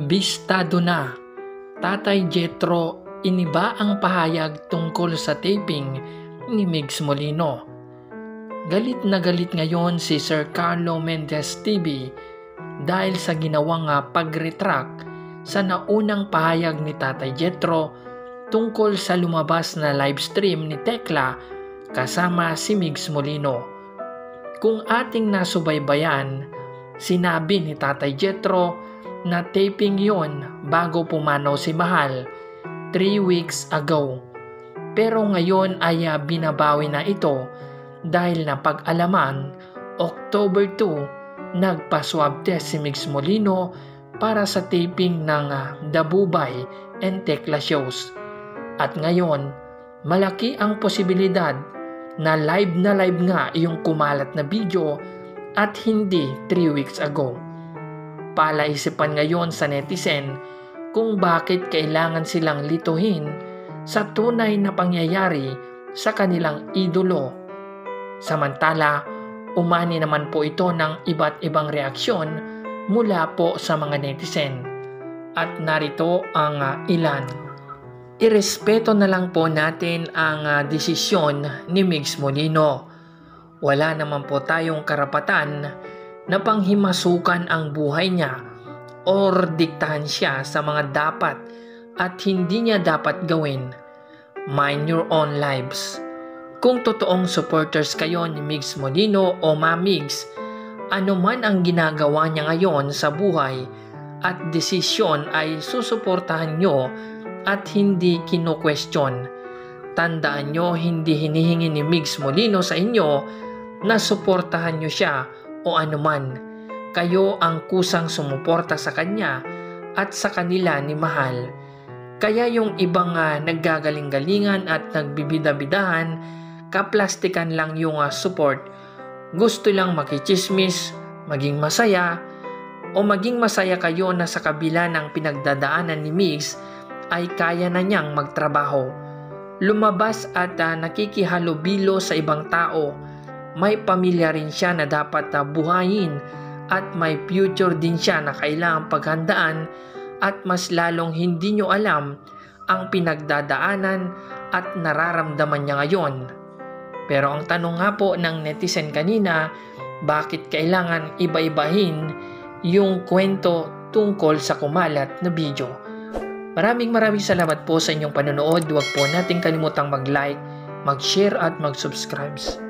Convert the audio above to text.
Bistado na, Tatay Jethro iniba ang pahayag tungkol sa taping ni Mygz Molino. Galit na galit ngayon si Sir Carlo Mendez TV dahil sa ginawang pag-retract sa naunang pahayag ni Tatay Jethro tungkol sa lumabas na livestream ni Tekla kasama si Mygz Molino. Kung ating nasubaybayan, sinabi ni Tatay Jethro na taping yon bago pumanaw si Mahal 3 weeks ago. Pero ngayon ay binabawi na ito dahil napag-alaman October 2 nagpa-swab test si Mygz Molino para sa taping ng The Bubay and Tekla shows. At ngayon, malaki ang posibilidad na live nga yung kumalat na video at hindi 3 weeks ago. Palaisipan ngayon sa netizen kung bakit kailangan silang lituhin sa tunay na pangyayari sa kanilang idolo. Samantala, umani naman po ito ng iba't ibang reaksyon mula po sa mga netizen. At narito ang ilan. Irespeto na lang po natin ang desisyon ni Mygz Molino. Wala naman po tayong karapatan na panghimasukan ang buhay niya or diktahan siya sa mga dapat at hindi niya dapat gawin. Mind your own lives. Kung totoong supporters kayo ni Mygz Molino o Ma Mygz, ano man ang ginagawa niya ngayon sa buhay at desisyon ay susuportahan nyo at hindi kino-question. Tandaan nyo, hindi hinihingi ni Mygz Molino sa inyo na suportahan nyo siya o anuman. Kayo ang kusang sumuporta sa kanya at sa kanila ni Mahal. Kaya yung ibang naggagaling-galingan at nagbibida-bidahan, kaplastikan lang yung support. Gusto lang makichismis, maging masaya, o maging masaya kayo na sa kabila ng pinagdadaanan ni Mygz ay kaya na niyang magtrabaho. Lumabas at nakikihalubilo sa ibang tao. May pamilya rin siya na dapat buhayin at may future din siya na kailangang paghandaan at mas lalong hindi nyo alam ang pinagdadaanan at nararamdaman niya ngayon. Pero ang tanong nga po ng netizen kanina, bakit kailangan iba-ibahin yung kwento tungkol sa kumalat na video? Maraming salamat po sa inyong panonood. Huwag po nating kalimutang mag-like, mag-share at mag-subscribe.